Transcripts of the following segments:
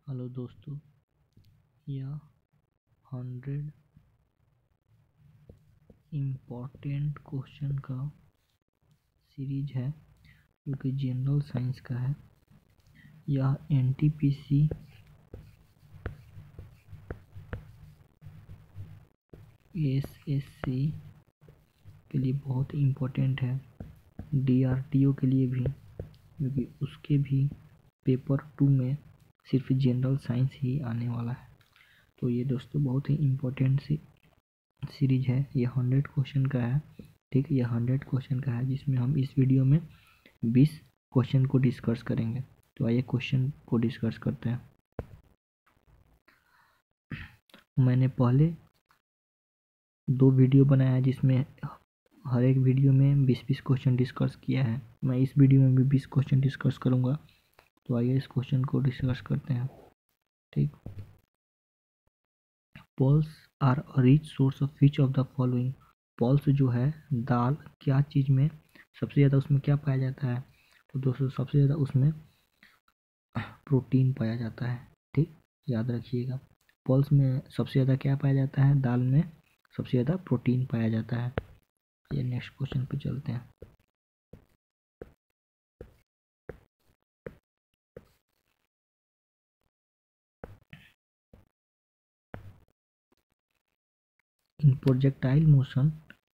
Hello दोस्तों, यह 100 important question का सीरीज है जो कि जनरल साइंस का है। यह एनटीपीसी एसएससी के लिए बहुत इम्पोर्टेंट है, डीआरटीओ के लिए भी, क्योंकि उसके भी पेपर 2 में सिर्फ जनरल साइंस ही आने वाला है। तो ये दोस्तों बहुत ही इम्पोर्टेंट सीरीज है। ये 100 क्वेश्चन का है, ठीक है। ये 100 क्वेश्चन का है जिसमें हम इस वीडियो में 20 क्वेश्चन को डिस्कस करेंगे। तो आइए क्वेश्चन को डिस्कस करते हैं। मैंने पहले 2 वीडियो बनाया है जिसमें हर एक वीडियो में 20-20 क्वेश्चन डिस्कस किया है। मैं इस वीडियो में भी 20 क्वेश्चन डिस्कस करूंगा। तो आइए इस क्वेश्चन को डिस्कस करते हैं, ठीक। Pulse are a rich source of which of the following. Pulse जो है दाल, क्या चीज़ में सबसे ज़्यादा उसमें क्या पाया जाता है? तो दोस्तों सबसे ज़्यादा उसमें प्रोटीन पाया जाता है, ठीक, याद रखिएगा। पल्स में सबसे ज़्यादा क्या पाया जाता है? दाल में सबसे ज़्यादा प्रोटीन पाया जाता है। ये नेक्स्ट क्वेश्चन पे चलते हैं। In projectile motion,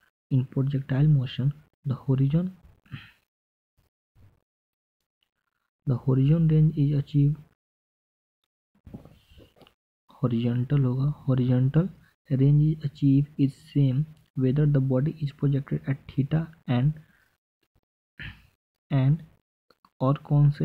the horizon range is achieved, horizontal range is achieved is same whether the body is projected at theta and और कौन से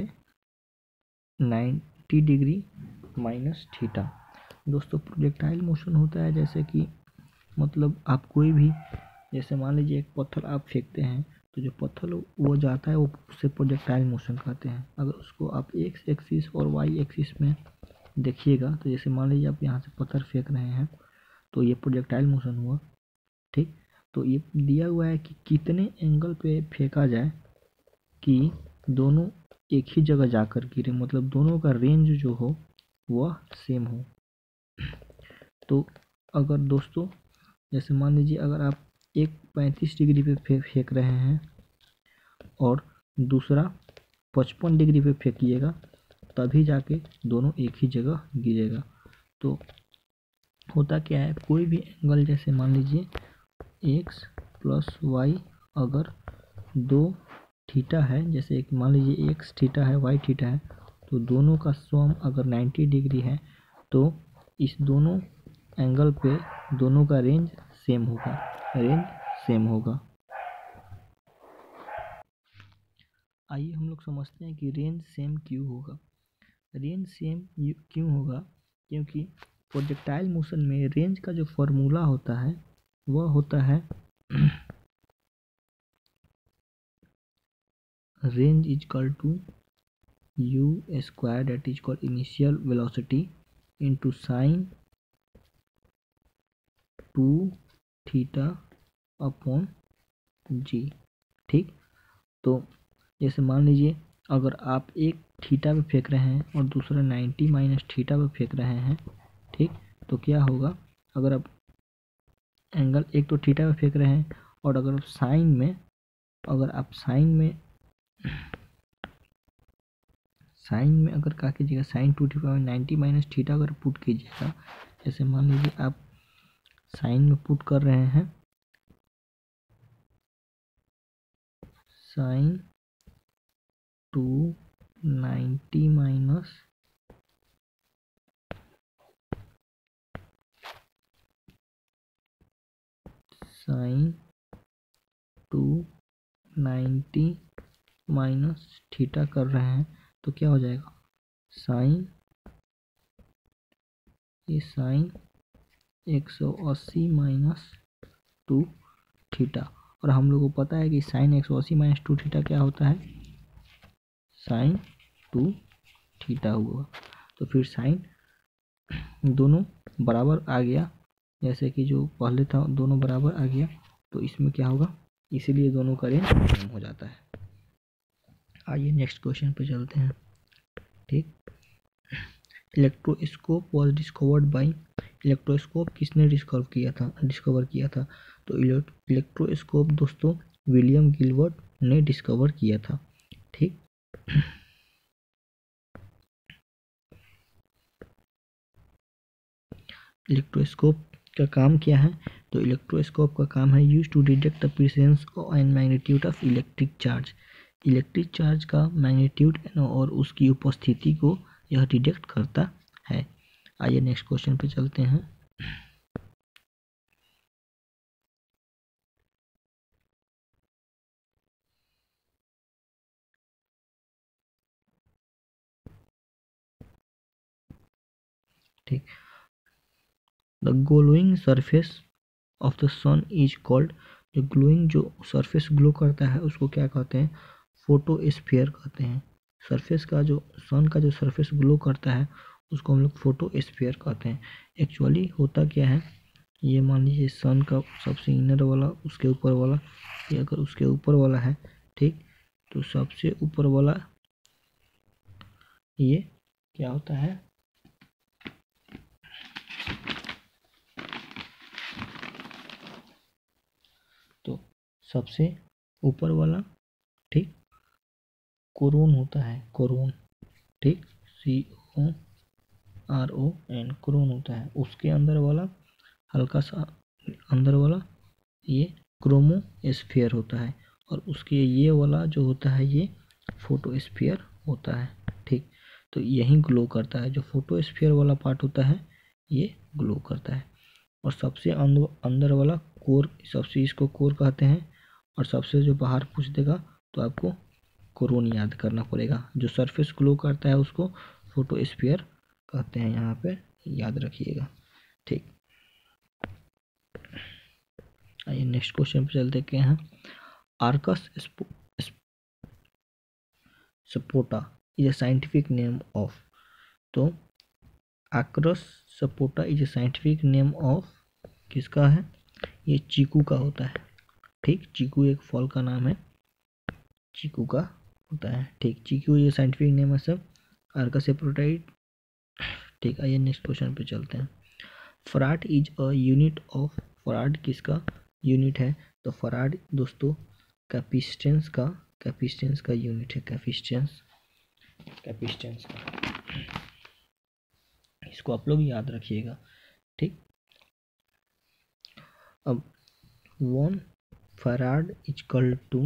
90 डिग्री माइनस थीटा। दोस्तों प्रोजेक्टाइल मोशन होता है जैसे कि मतलब आप कोई भी, जैसे मान लीजिए एक पत्थर आप फेंकते हैं, तो जो पत्थर वो जाता है वो उससे प्रोजेक्टाइल मोशन कहते हैं। अगर उसको आप एक्स एक्सिस और वाई एक्सिस में देखिएगा, तो जैसे मान लीजिए आप यहाँ से पत्थर फेंक रहे हैं तो ये प्रोजेक्टाइल मोशन हुआ, ठीक। तो ये दिया हुआ है कि कितने एंगल पे फेंका जाए कि दोनों एक ही जगह जाकर गिरे, मतलब दोनों का रेंज जो हो वह सेम हो। तो अगर दोस्तों जैसे मान लीजिए अगर आप एक 35 डिग्री पे फेंक रहे हैं और दूसरा 55 डिग्री पे फेंकिएगा, तभी जाके दोनों एक ही जगह गिरेगा। तो होता क्या है, कोई भी एंगल जैसे मान लीजिए x प्लस वाई अगर 2 थीटा है, जैसे एक मान लीजिए x थीटा है y थीटा है, तो दोनों का सम अगर 90 डिग्री है तो इस दोनों एंगल पे दोनों का रेंज सेम होगा। आइए हम लोग समझते हैं कि रेंज सेम क्यों होगा। रेंज सेम क्यों होगा? क्योंकि प्रोजेक्टाइल मोशन में रेंज का जो फॉर्मूला होता है वह होता है range is equal to u square that is equal initial velocity into sine 2 theta upon g, ठीक। तो जैसे मान लीजिए अगर आप एक थीटा पे फेंक रहे हैं और दूसरा 90 माइनस थीटा पे फेंक रहे हैं, ठीक, तो क्या होगा? अगर आप एंगल एक तो थीटा पे फेंक रहे हैं और अगर आप साइन में अगर क्या कीजिएगा, साइन 2 थीटा 90 माइनस थीटा अगर पुट कीजिएगा, जैसे मान लीजिए आप साइन में पुट कर रहे हैं sine 290 minus sine 290 minus theta कर रहे हैं, तो क्या हो जाएगा? Sine 180 minus 2 theta. और हम लोग को पता है कि साइन 180 माइनस 2 थीटा क्या होता है? साइन 2 थीटा हुआ। तो फिर साइन दोनों बराबर आ गया, जैसे कि जो पहले था दोनों बराबर आ गया, तो इसमें क्या होगा? इसीलिए दोनों का रेंज सेम हो जाता है। आइए नेक्स्ट क्वेश्चन पे चलते हैं, ठीक। Electroscope was discovered by, electroscope किसने डिस्कवर किया था? तो इलेक्ट्रोस्कोप दोस्तों विलियम गिलबर्ट ने डिस्कवर किया था। ठीक, इलेक्ट्रोस्कोप का काम क्या है? तो इलेक्ट्रोस्कोप का काम है use to detect the presence and magnitude of electric charge. Electric charge का मैग्नीट्यूड और उसकी उपस्थिति को यह डिटेक्ट करता है। आइए नेक्स्ट क्वेश्चन पे चलते हैं। ठीक, the glowing surface of the sun is called, जो ग्लोइंग जो सरफेस ग्लो करता है उसको क्या कहते हैं? फोटोस्फीयर कहते हैं। सरफेस का जो सन का जो सरफेस ग्लो करता है उसको हम लोग फोटोस्फीयर कहते हैं। एक्चुअली होता क्या है, ये मान लीजिए सन का सबसे इनर वाला, उसके ऊपर वाला, ये अगर उसके ऊपर वाला है, ठीक, तो सबसे ऊपर वाला ये क्या होता है, तो सबसे ऊपर वाला, ठीक, कोरोन होता है, कोरोन, ठीक, CORON, कोरोन होता है। उसके अंदर वाला हल्का सा अंदर वाला ये क्रोमोस्फीयर होता है, और उसके ये वाला जो होता है ये फोटोस्फीयर होता है। ठीक, तो यही ग्लो करता है, जो फोटोस्फीयर वाला पार्ट होता है ये ग्लो करता है। और सबसे अंदर वाला कोर, सबसे इसको कोर कहते हैं, और सबसे जो बाहर पूछ देगा तो आपको कोरोन याद करना पड़ेगा। जो सरफेस ग्लो करता है उसको फोटोस्फीयर कहते हैं, यहाँ पे याद रखिएगा। ठीक, आइए नेक्स्ट क्वेश्चन पे चलते क्या हैं। आर्कस स्पोटा is a scientific name of, तो आर्कस स्पोटा is a scientific name of किसका है? ये चीकू का होता है। ठीक, चीकू एक फल का नाम है, चीकू का होता है। ठीक, चीकू ये साइंटिफिक नेम है सब, आर्कस स्पोटाइड। ठीक, आइए नेक्स्ट क्वेश्चन पे चलते हैं। Farad is a unit of, farad किसका यूनिट है? तो फराड दोस्तों कैपिस्टेंस का यूनिट है, कैपिस्टेंस का, इसको आप लोग याद रखिएगा। ठीक, अब 1 farad is equal to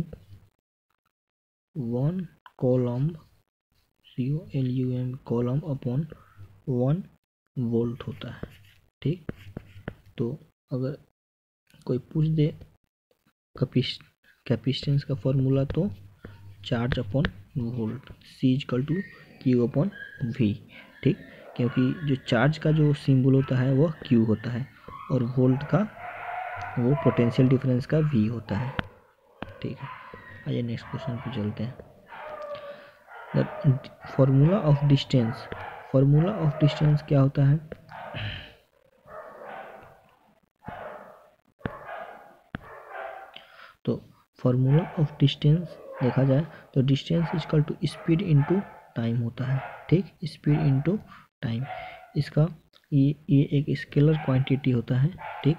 1 coulomb, COLUM coulomb upon 1 volt होता है। ठीक, तो अगर कोई पूछ दे कैपिस्टेंस का फॉर्मूला, तो charge upon volt, C equal to Q upon V। ठीक, क्योंकि जो चार्ज का जो सिंबल होता है वह Q होता है, और वोल्ट का वो पोटेंशियल डिफरेंस का V होता है। ठीक है, आइए नेक्स्ट क्वेश्चन पे चलते हैं। The formula of distance, formula of distance क्या होता है? तो फॉर्मूला ऑफ डिस्टेंस देखा जाए तो distance equal to speed into time होता है। ठीक, स्पीड इनटू टाइम, इसका ये एक स्केलर क्वांटिटी होता है। ठीक,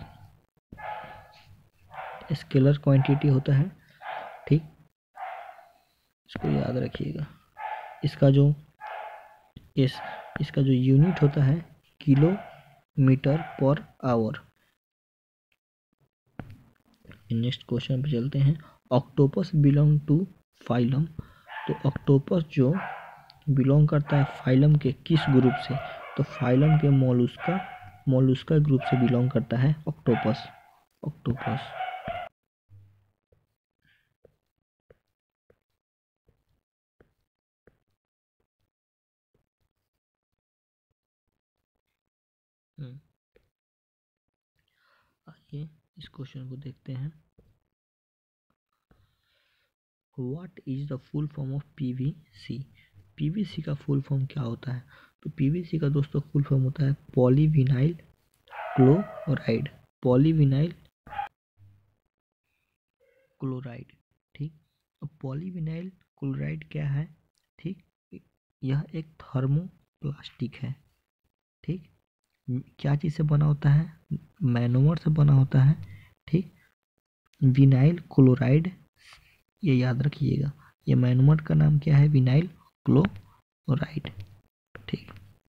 स्केलर क्वांटिटी होता है। ठीक, इसको याद रखिएगा। इसका जो इसका जो यूनिट होता है kilometre per hour. Next question पे चलते हैं। ऑक्टोपस बिलोंग टू फाइलम, तो ऑक्टोपस जो बिलोंग करता है फाइलम के किस ग्रुप से? तो फाइलम के मोलुस्का ग्रुप से बिलोंग करता है ऑक्टोपस। आइए इस क्वेश्चन को देखते हैं। What is the full form of PVC? PVC का फुल फॉर्म क्या होता है? तो PVC का दोस्तों फुल फॉर्म होता है पॉलीविनाइल क्लोराइड, पॉलीविनाइल क्लोराइड। ठीक, अब पॉलीविनाइल क्लोराइड क्या है? ठीक, यह एक थर्मोप्लास्टिक है। ठीक। क्या चीज़ से बना होता है? मैनोमर से बना होता है, ठीक। विनाइल क्लोराइड, ये याद रखिएगा, ये मैनोमर का नाम क्या है? विनाइल क्लोराइड, ठीक।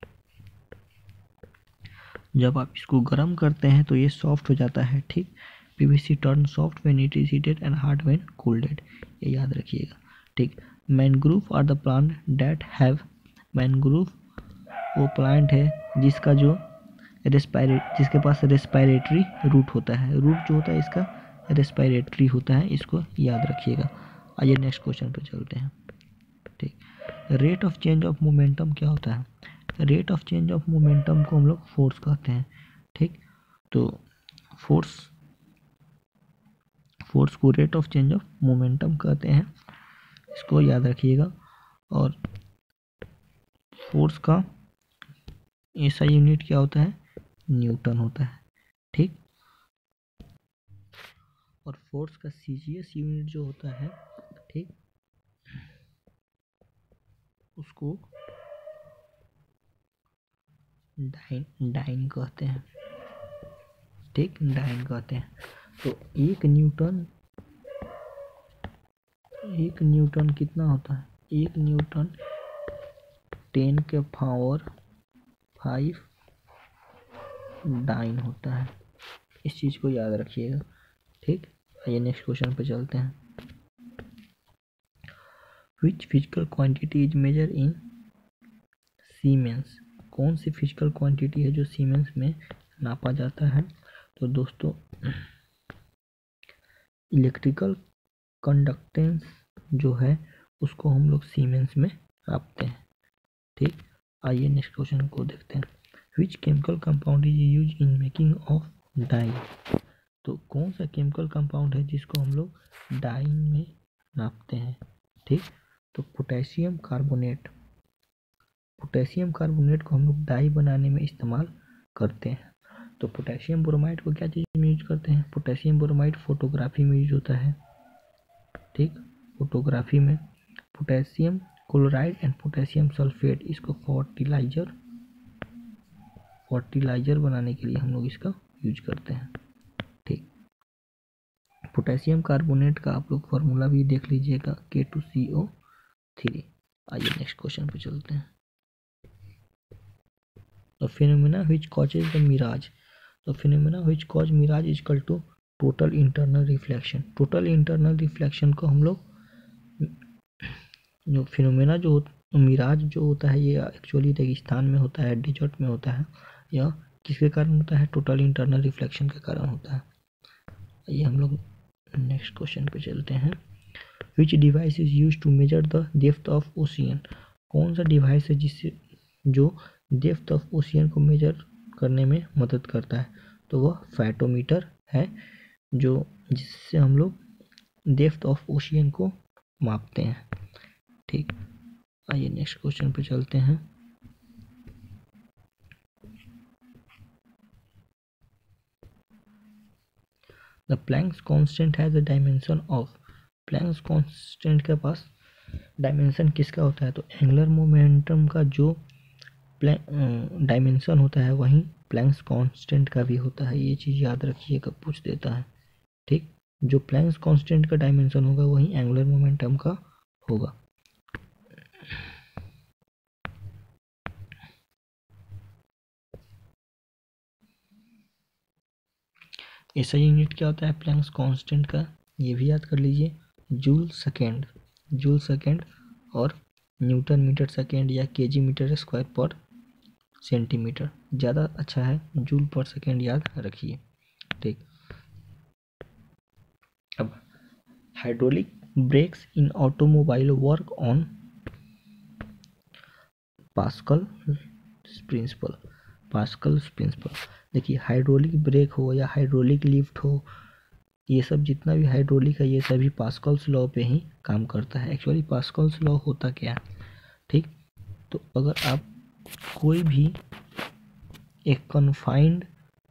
जब आप इसको गर्म करते हैं तो ये सॉफ्ट हो जाता है, ठीक। PVC turn soft when it is heated and hard when cooled, ये याद रखिएगा, ठीक। Mangrove are the plant that have, mangrove वो प्लांट है जिसका जो जिसके पास रेस्पिरेटरी रूट होता है, रूट जो होता है इसका रेस्पिरेटरी होता है, इसको याद रखिएगा। आइए नेक्स्ट क्वेश्चन पे चलते हैं, ठीक। Rate of change of momentum क्या होता है? Rate of change of momentum को हम लोग फोर्स कहते हैं, ठीक। तो फोर्स को rate of change of momentum कहते हैं, इसको याद रखिएगा। और फोर्स का ऐसा यूनिट क्या होता है? न्यूटन होता है, ठीक। और फोर्स का सीजीएस यूनिट जो होता है, ठीक, उसको डाइन कहते हैं, ठीक, डाइन कहते हैं। तो एक न्यूटन कितना होता है? एक न्यूटन 10⁵ डाइन होता है, इस चीज़ को याद रखिएगा, ठीक। आइए नेक्स्ट क्वेश्चन पे चलते हैं। Which physical quantity is measure in siemens? कौन सी फिजिकल क्वांटिटी है जो सीमेंस में नापा जाता है? तो दोस्तों इलेक्ट्रिकल कंडक्टेंस जो है उसको हम लोग सीमेंस में नापते हैं, ठीक। आइए नेक्स्ट क्वेश्चन को देखते हैं। Which chemical compound is use in making of dye? तो कौन सा केमिकल कंपाउंड है जिसको हम लोग डाई में नापते हैं, ठीक। तो पोटेशियम कार्बोनेट को हम लोग डाई बनाने में इस्तेमाल करते हैं। तो पोटेशियम ब्रोमाइड को क्या चीज़ में यूज करते हैं? पोटेशियम ब्रोमाइड फोटोग्राफी में यूज होता है, ठीक। फोटोग्राफी में potassium chloride and potassium sulphate, इसको फर्टिलाइजर बनाने के लिए हम लोग इसका यूज करते हैं, ठीक। पोटेशियम कार्बोनेट का आप लोग फार्मूला भी देख लीजिएगा, K2CO3। आइए नेक्स्ट क्वेश्चन पे चलते हैं। The phenomena which causes the mirage. The phenomena which cause mirage is equal to total internal reflection. Total internal reflection को हम लोग जो फिनोमेना जो मिराज जो होता है ये एक्चुअली रेगिस्तान में होता है, डिजर्ट में होता है। यह किसके कारण होता है? टोटल इंटरनल रिफ्लेक्शन के कारण होता है। ये हम लोग नेक्स्ट क्वेश्चन पे चलते हैं। Which device is use to measure the depth of ocean? कौन सा डिवाइस है जिससे जो डेप्थ ऑफ ओशियन को मेजर करने में मदद करता है? तो वह फाइटोमीटर है, जो जिससे हम लोग डेप्थ ऑफ ओशियन को मापते हैं, ठीक। आइए नेक्स्ट क्वेश्चन पे चलते हैं। The Planck's constant has a dimension of. Planck's constant के पास डायमेंशन किसका होता है? तो एंगुलर मोमेंटम का जो डायमेंशन होता है वहीं प्लैंक्स कांस्टेंट का भी होता है, ये चीज़ याद रखिएगा, पूछ देता है, ठीक। जो प्लैंक्स कांस्टेंट का डायमेंशन होगा वहीं एंगुलर मोमेंटम का होगा। ऐसा यूनिट क्या होता है प्लैंक्स कांस्टेंट का? ये भी याद कर लीजिए, जूल सेकेंड और न्यूटन मीटर सेकेंड या kg metre square per centimetre. ज़्यादा अच्छा है जूल पर सेकेंड याद रखिए, ठीक। अब hydraulic brakes in automobile work on Pascal's principle. देखिए हाइड्रोलिक ब्रेक हो या हाइड्रोलिक लिफ्ट हो, ये सब जितना भी हाइड्रोलिक है ये सभी पास्कल्स लॉ पे ही काम करता है। एक्चुअली पास्कल्स लॉ होता क्या है, ठीक। तो अगर आप कोई भी एक कन्फाइंड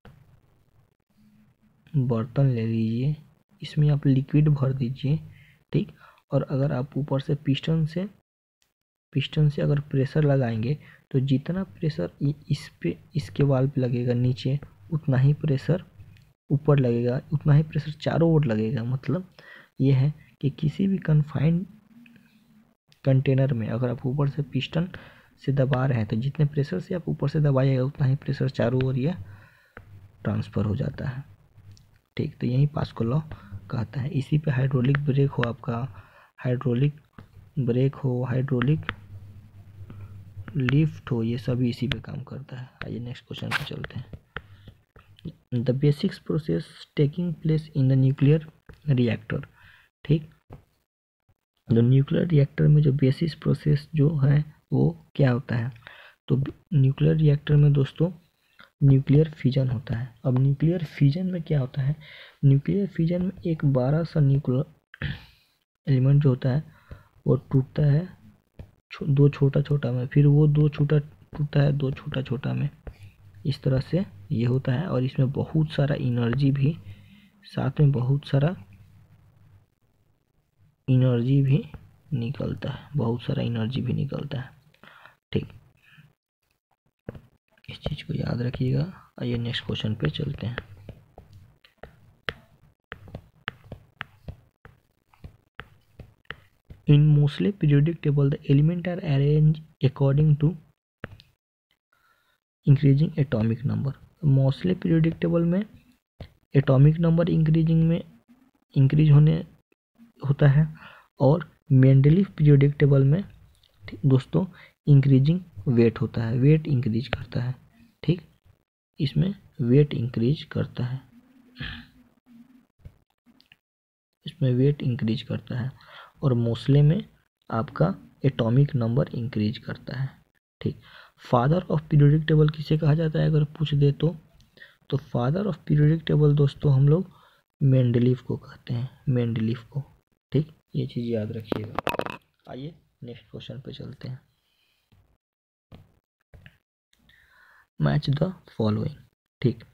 बर्तन ले लीजिए, इसमें आप लिक्विड भर दीजिए, ठीक। और अगर आप ऊपर से पिस्टन से पिस्टन से अगर प्रेशर लगाएंगे तो जितना प्रेशर इस पे इसके वाल पे लगेगा नीचे, उतना ही प्रेशर ऊपर लगेगा, उतना ही प्रेशर चारों ओर लगेगा। मतलब ये है कि किसी भी कन्फाइंड कंटेनर में अगर आप ऊपर से पिस्टन से दबा रहे हैं तो जितने प्रेशर से आप ऊपर से दबाइएगा उतना ही प्रेशर चारों ओर यह ट्रांसफ़र हो जाता है। ठीक, तो यही पास्कल लॉ कहता है। इसी पे हाइड्रोलिक ब्रेक हो, आपका हाइड्रोलिक ब्रेक हो, हाइड्रोलिक लिफ्ट हो, ये सभी इसी पे काम करता है। आइए नेक्स्ट क्वेश्चन पे चलते हैं। The basics process taking place in the nuclear reactor. ठीक, तो न्यूक्लियर रिएक्टर में जो बेसिस प्रोसेस जो है वो क्या होता है? तो न्यूक्लियर रिएक्टर में दोस्तों न्यूक्लियर फिजन होता है। अब न्यूक्लियर फिजन में क्या होता है? न्यूक्लियर फिजन में एक बड़ा सा न्यूक्लियर एलिमेंट जो होता है वो टूटता है दो छोटा छोटा में, फिर वो दो छोटा टूटता है दो छोटा छोटा में। इस तरह से ये होता है और इसमें बहुत सारा एनर्जी भी साथ में बहुत सारा एनर्जी भी निकलता है, बहुत सारा एनर्जी भी निकलता है। ठीक, इस चीज़ को याद रखिएगा। आइए नेक्स्ट क्वेश्चन पे चलते हैं। In Mosley periodic table, the elements are arranged according to increasing atomic number. Mosley periodic table में एटॉमिक नंबर इंक्रीज होने होता है और मेंडलीफ पीरियोडिक टेबल में दोस्तों इंक्रीजिंग वेट होता है, वेट इंक्रीज करता है। ठीक, इसमें वेट इंक्रीज करता है, इसमें वेट इंक्रीज करता है और मोस्ले में आपका एटॉमिक नंबर इंक्रीज करता है। ठीक, फादर ऑफ पीरियोडिक टेबल किसे कहा जाता है अगर पूछ दे तो फादर ऑफ पीरियोडिक टेबल दोस्तों हम लोग मेंडलीफ को कहते हैं, मेंडलीफ को। ठीक, ये चीज़ याद रखिएगा। आइए नेक्स्ट क्वेश्चन पे चलते हैं। Match the following. ठीक,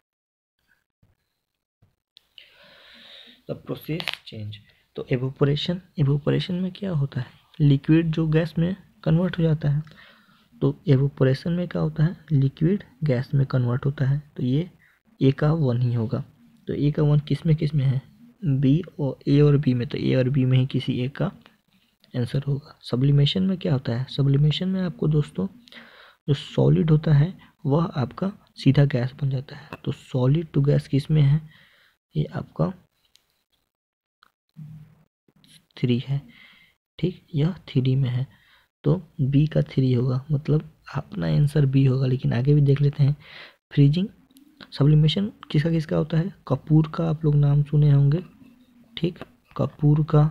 द प्रोसेस चेंज। तो एवोपोरेशन में क्या होता है? लिक्विड जो गैस में कन्वर्ट हो जाता है। तो एवोपोरेशन में क्या होता है? लिक्विड गैस में कन्वर्ट होता है। तो ये ए का 1 ही होगा। तो ए का 1 किस में है? बी और ए और बी में। तो ए और बी में ही किसी एक का आंसर होगा। सब्लिमेशन में क्या होता है? सब्लिमेशन में आपको दोस्तों जो सॉलिड होता है वह आपका सीधा गैस बन जाता है। तो सॉलिड टू गैस किस में है? ये आपका 3 है। ठीक, यह 3 में है तो बी का 3 होगा, मतलब अपना आंसर बी होगा। लेकिन आगे भी देख लेते हैं। फ्रीजिंग सब्लिमेशन किसका होता है? कपूर का आप लोग नाम सुने होंगे। ठीक, कपूर का।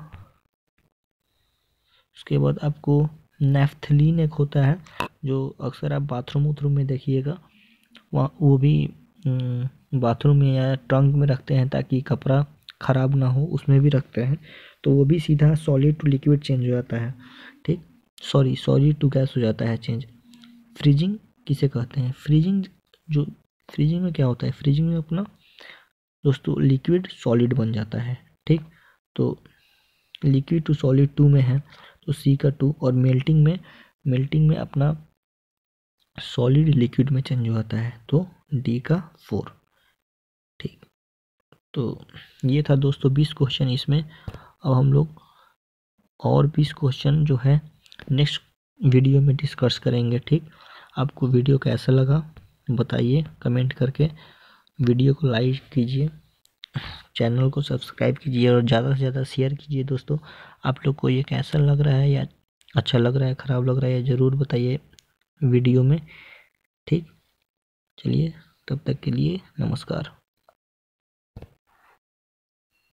उसके बाद आपको नेफ्थलीन एक होता है जो अक्सर आप बाथरूम में देखिएगा, वहाँ वो भी बाथरूम में या ट्रंक में रखते हैं ताकि कपड़ा ख़राब ना हो, उसमें भी रखते हैं। तो वो भी सीधा सॉलिड टू लिक्विड चेंज हो जाता है। ठीक, सॉलिड टू गैस हो जाता है चेंज। फ्रीजिंग किसे कहते हैं? फ्रीजिंग में क्या होता है? फ्रीजिंग में अपना दोस्तों लिक्विड सॉलिड बन जाता है। ठीक, तो लिक्विड टू सॉलिड 2 में है तो सी का 2। और मेल्टिंग में अपना सॉलिड लिक्विड में चेंज हो जाता है तो डी का 4। ठीक, तो ये था दोस्तों 20 क्वेश्चन इसमें। अब हम लोग और 20 क्वेश्चन जो है नेक्स्ट वीडियो में डिस्कस करेंगे। ठीक, आपको वीडियो कैसा लगा बताइए कमेंट करके। वीडियो को लाइक कीजिए, चैनल को सब्सक्राइब कीजिए और ज़्यादा से ज़्यादा शेयर कीजिए। दोस्तों आप लोग को ये कैसा लग रहा है, या अच्छा लग रहा है, ख़राब लग रहा है, ज़रूर बताइए वीडियो में। ठीक, चलिए तब तक के लिए नमस्कार।